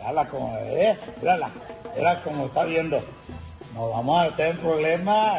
Mírala como, mírala como está viendo. Nos vamos a meter en problemas.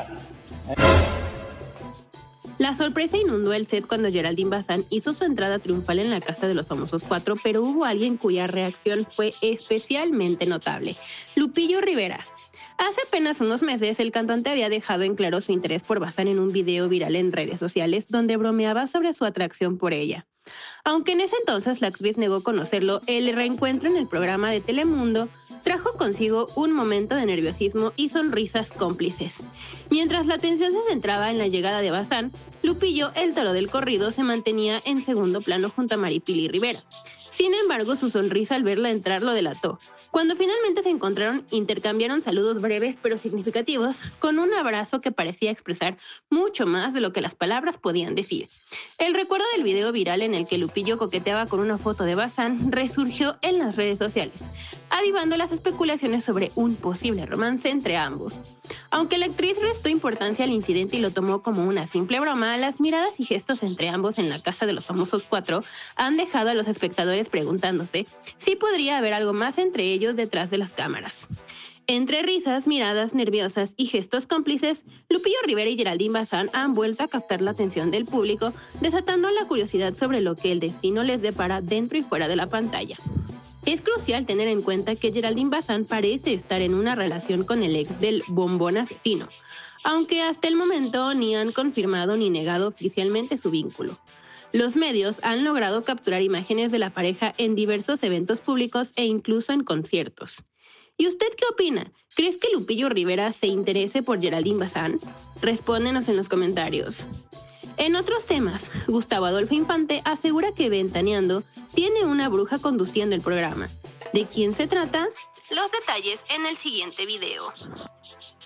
La sorpresa inundó el set cuando Geraldine Bazán hizo su entrada triunfal en la Casa de los Famosos 4, pero hubo alguien cuya reacción fue especialmente notable: Lupillo Rivera. Hace apenas unos meses, el cantante había dejado en claro su interés por Bazán en un video viral en redes sociales donde bromeaba sobre su atracción por ella. Aunque en ese entonces la actriz negó conocerlo, el reencuentro en el programa de Telemundo trajo consigo un momento de nerviosismo y sonrisas cómplices. Mientras la atención se centraba en la llegada de Bazán, Lupillo, el toro del corrido, se mantenía en segundo plano junto a Maripili Rivera. Sin embargo, su sonrisa al verla entrar lo delató. Cuando finalmente se encontraron, intercambiaron saludos breves pero significativos, con un abrazo que parecía expresar mucho más de lo que las palabras podían decir. El recuerdo del video viral en el que Lupillo coqueteaba con una foto de Bazán resurgió en las redes sociales, avivando las especulaciones sobre un posible romance entre ambos. Aunque la actriz restó importancia al incidente y lo tomó como una simple broma, las miradas y gestos entre ambos en la Casa de los Famosos 4 han dejado a los espectadores preguntándose si podría haber algo más entre ellos detrás de las cámaras. Entre risas, miradas nerviosas y gestos cómplices, Lupillo Rivera y Geraldine Bazán han vuelto a captar la atención del público, desatando la curiosidad sobre lo que el destino les depara dentro y fuera de la pantalla. Es crucial tener en cuenta que Geraldine Bazán parece estar en una relación con el ex del bombón asesino, aunque hasta el momento ni han confirmado ni negado oficialmente su vínculo. Los medios han logrado capturar imágenes de la pareja en diversos eventos públicos e incluso en conciertos. ¿Y usted qué opina? ¿Crees que Lupillo Rivera se interese por Geraldine Bazán? Respóndenos en los comentarios. En otros temas, Gustavo Adolfo Infante asegura que Ventaneando tiene una bruja conduciendo el programa. ¿De quién se trata? Los detalles en el siguiente video.